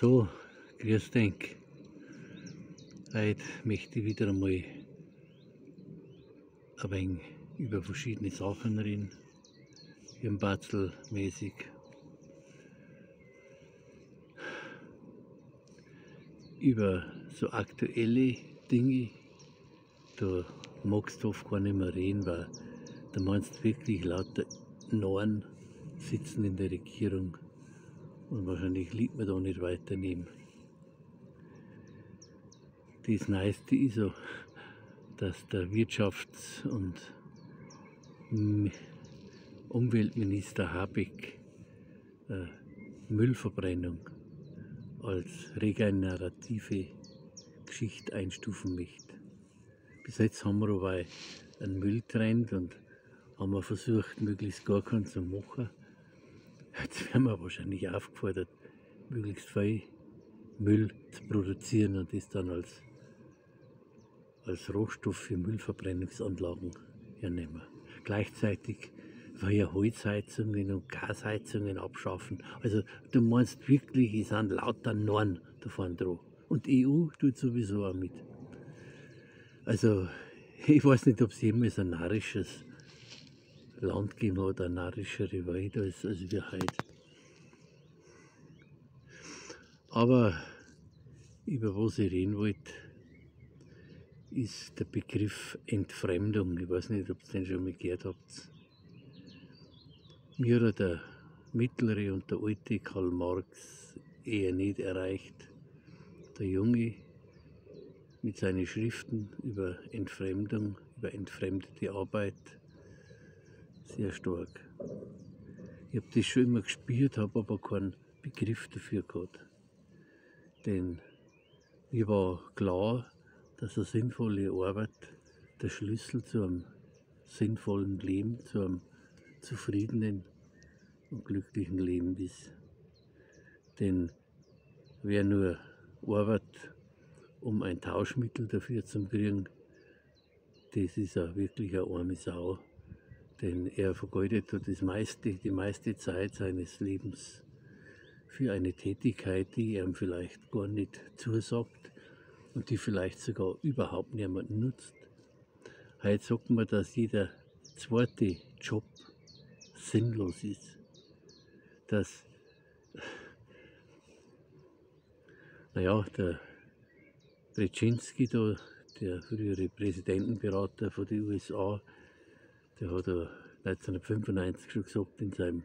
So, grüß denk. Heute möchte ich wieder einmal ein wenig über verschiedene Sachen reden, Hirnbatzel-mäßig. Über so aktuelle Dinge, da magst du oft gar nicht mehr reden, weil da meinst du wirklich lauter Narren sitzen in der Regierung und wahrscheinlich liegt man da nicht weiter neben. Das Neueste ist so, dass der Wirtschafts- und Umweltminister Habeck Müllverbrennung als regenerative Geschichte einstufen möchte. Bis jetzt haben wir aber einen Mülltrend und haben wir versucht, möglichst gar keinen zu machen. Jetzt werden wir wahrscheinlich aufgefordert, möglichst viel Müll zu produzieren und das dann als Rohstoff für Müllverbrennungsanlagen hernehmen. Gleichzeitig will ja Holzheizungen und Gasheizungen abschaffen. Also du meinst wirklich, es sind lauter Normen davon dran. Und die EU tut sowieso auch mit. Also ich weiß nicht, ob es jemals ein narrisches Land gegeben hat, eine narrischere Welt als wir heute. Aber über was ich reden wollte, ist der Begriff Entfremdung. Ich weiß nicht, ob ihr den schon mal gehört habt. Mir hat der mittlere und der alte Karl Marx eher nicht erreicht. Der Junge mit seinen Schriften über Entfremdung, über entfremdete Arbeit, sehr stark. Ich habe das schon immer gespürt, habe aber keinen Begriff dafür gehabt. Denn mir war klar, dass eine sinnvolle Arbeit der Schlüssel zu einem sinnvollen Leben, zu einem zufriedenen und glücklichen Leben ist. Denn wer nur arbeitet, um ein Tauschmittel dafür zu kriegen, das ist auch wirklich eine arme Sau. Denn er vergeudet die meiste Zeit seines Lebens für eine Tätigkeit, die ihm vielleicht gar nicht zusagt und die vielleicht sogar überhaupt niemanden nutzt. Heute sagt man, dass jeder zweite Job sinnlos ist. Dass, naja, der Brzezinski, da, der frühere Präsidentenberater von den USA, der hat 1995 schon gesagt in seinem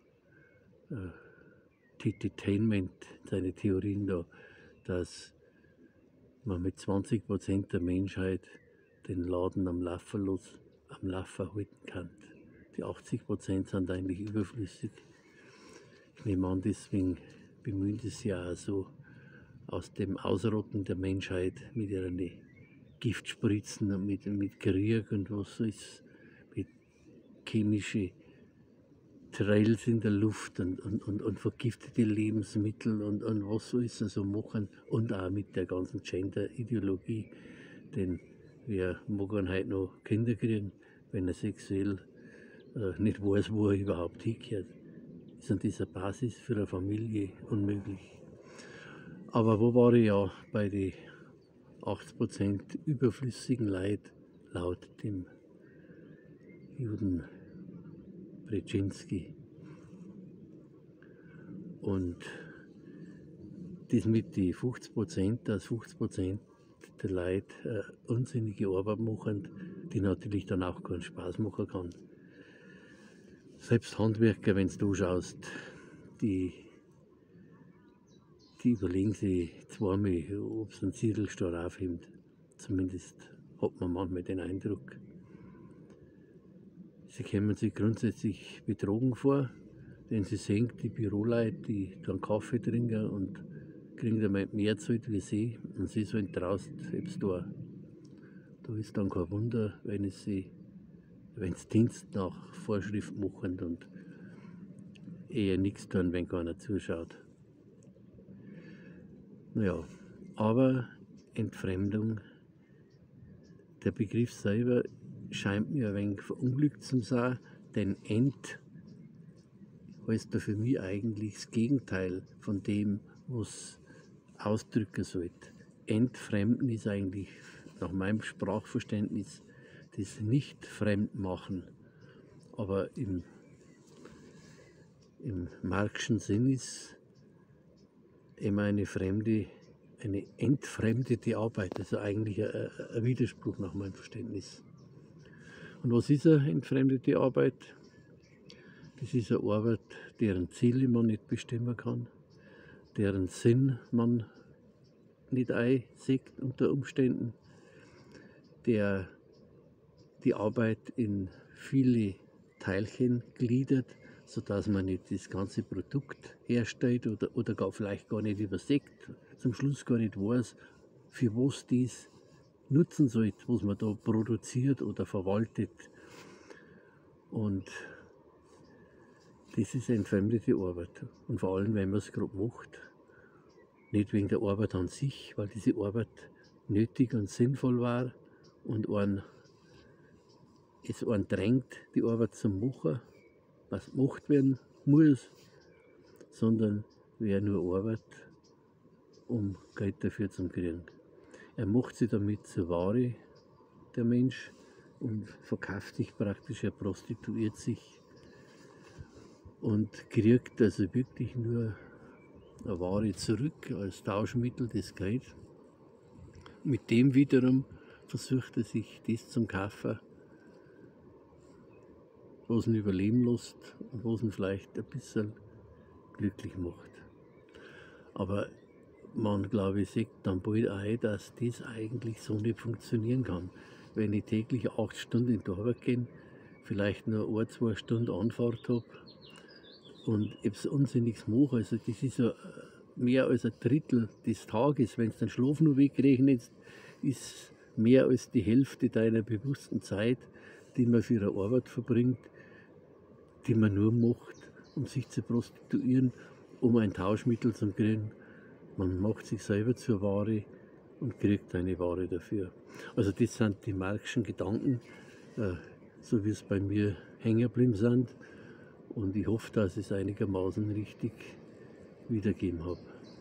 Titeltainment, seine Theorien da, dass man mit 20% der Menschheit den Laden am Laufen halten kann. Die 80% sind eigentlich überflüssig. Ich nehme an, deswegen bemühen sie sich ja auch so, aus dem Ausrotten der Menschheit mit ihren Giftspritzen und mit Krieg und was so ist, mit chemischen Trails in der Luft und vergiftete Lebensmittel und was so ist so machen und auch mit der ganzen Gender-Ideologie. Denn wer mag dann heute noch Kinder kriegen, wenn er sexuell nicht weiß, wo er überhaupt hingehört? Ist an dieser Basis für eine Familie unmöglich. Aber wo war ich ja bei den 80% überflüssigen Leid laut dem Juden Brzezinski. Und das mit den 50%, dass 50% der Leute unsinnige Arbeit machen, die natürlich dann auch keinen Spaß machen kann. Selbst Handwerker, wenn du schaust, die überlegen sich zweimal, ob es einen Ziegelstein aufhängt. Zumindest hat man manchmal den Eindruck. Sie kommen sich grundsätzlich betrogen vor, denn sie sehen die Büroleute, die dann Kaffee trinken und kriegen damit mehr Zeit wie sie und sie sollen draußen selbst da. Da ist dann kein Wunder, wenn sie Dienst nach Vorschrift machen und eher nichts tun, wenn keiner zuschaut. Naja, aber Entfremdung, der Begriff selber scheint mir ein wenig verunglückt zu sein, denn heißt da für mich eigentlich das Gegenteil von dem, was ausdrücken sollte. Entfremden ist eigentlich nach meinem Sprachverständnis das Nicht-Fremdmachen, aber im Marxischen Sinn ist immer eine entfremdete Arbeit, also eigentlich ein Widerspruch nach meinem Verständnis. Und was ist eine entfremdete Arbeit? Das ist eine Arbeit, deren Ziele man nicht bestimmen kann, deren Sinn man nicht einsieht unter Umständen, der die Arbeit in viele Teilchen gliedert, sodass man nicht das ganze Produkt herstellt oder vielleicht gar nicht übersieht, zum Schluss gar nicht weiß, für was dies nutzen soll, was man da produziert oder verwaltet. Und das ist eine entfremdete Arbeit. Und vor allem, wenn man es gerade macht, nicht wegen der Arbeit an sich, weil diese Arbeit nötig und sinnvoll war und es einen drängt, die Arbeit zu machen, was gemacht werden muss, sondern wer nur arbeitet, um Geld dafür zu kriegen. Er macht sich damit zur Ware, der Mensch, und verkauft sich praktisch, er prostituiert sich und kriegt also wirklich nur eine Ware zurück als Tauschmittel, das Geld. Mit dem wiederum versucht er sich das zum kaufen, was ihn überleben lässt und was ihn vielleicht ein bisschen glücklich macht. Aber man, glaube ich, sieht dann bald ein, dass das eigentlich so nicht funktionieren kann. Wenn ich täglich 8 Stunden in die Arbeit gehe, vielleicht nur 1-2 Stunden Anfahrt habe und etwas Unsinniges mache, also das ist ja mehr als ein Drittel des Tages, wenn du den Schlaf nur wegrechnest, ist mehr als die Hälfte deiner bewussten Zeit, die man für eine Arbeit verbringt, die man nur macht, um sich zu prostituieren, um ein Tauschmittel zu kriegen. Man macht sich selber zur Ware und kriegt eine Ware dafür. Also das sind die Marxischen Gedanken, so wie es bei mir hängen geblieben sind. Und ich hoffe, dass ich es einigermaßen richtig wiedergeben habe.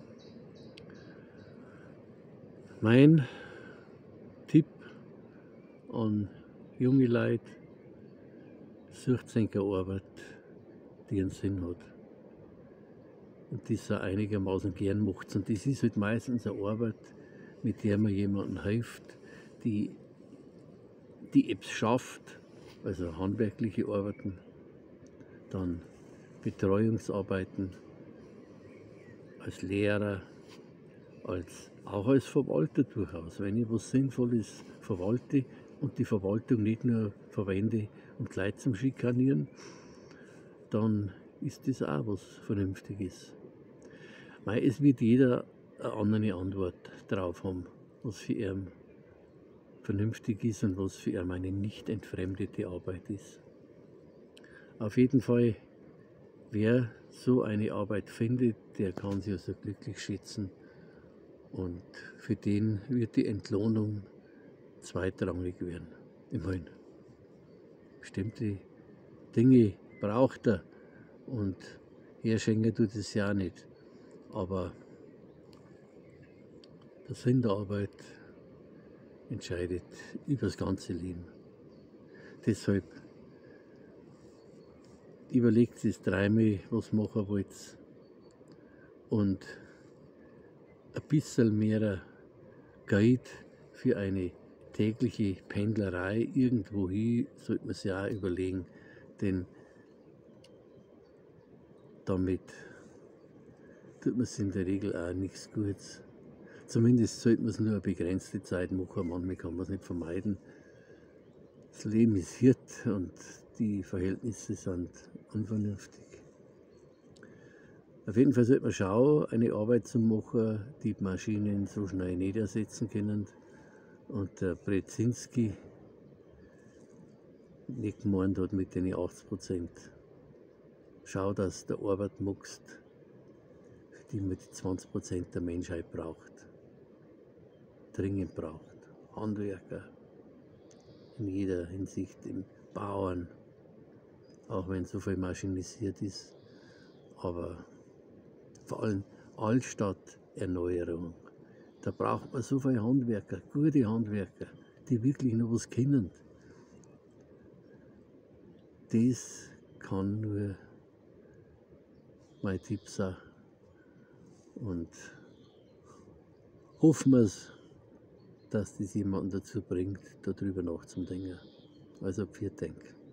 Mein Tipp an junge Leute: sucht sich eine Arbeit, die einen Sinn hat. Und das auch einigermaßen gern macht. Und das ist halt meistens eine Arbeit, mit der man jemandem hilft, die etwas schafft, also handwerkliche Arbeiten, dann Betreuungsarbeiten als Lehrer, auch als Verwalter durchaus. Wenn ich was Sinnvolles verwalte und die Verwaltung nicht nur verwende, um Leute zum Schikanieren, dann ist das auch was Vernünftiges. Es wird jeder eine andere Antwort drauf haben, was für ihn vernünftig ist und was für ihn eine nicht entfremdete Arbeit ist. Auf jeden Fall, wer so eine Arbeit findet, der kann sich also glücklich schätzen, und für den wird die Entlohnung zweitrangig werden. Ich meine, bestimmte Dinge braucht er und herschenken tut es ja nicht. Aber der Sinn der Arbeit entscheidet über das ganze Leben. Deshalb überlegt es dreimal, was machen wollt, und ein bisschen mehr Geld für eine tägliche Pendlerei irgendwohin sollte man sich auch überlegen, denn damit tut man sich in der Regel auch nichts Gutes. Zumindest sollte man es nur eine begrenzte Zeit machen, manchmal kann man es nicht vermeiden. Das Leben ist hart und die Verhältnisse sind unvernünftig. Auf jeden Fall sollte man schauen, eine Arbeit zu machen, die Maschinen so schnell nicht ersetzen können. Und der Brzezinski nicht gemeint hat mit den 80%. Schau, dass du Arbeit machst, für die man die 20% der Menschheit braucht. Dringend braucht. Handwerker in jeder Hinsicht, im Bauern, auch wenn so viel maschinisiert ist. Aber vor allem Altstadt Erneuerung. Da braucht man so viele Handwerker, gute Handwerker, die wirklich noch was können. Das kann nur mein Tipp sein. Und hoffen wir es, dass das jemanden dazu bringt, darüber nachzudenken. Also, vielen Dank.